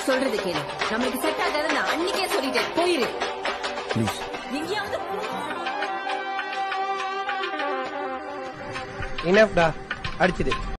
சொல்றது கேளு. நம்மளுக்கு செட் ஆகாத நான் அன்னைக்கே சொல்லிட்டேன். போயிரு ப்ளீஸ். எங்கேயாவது. இனஃப்டா, அடிச்சிடு.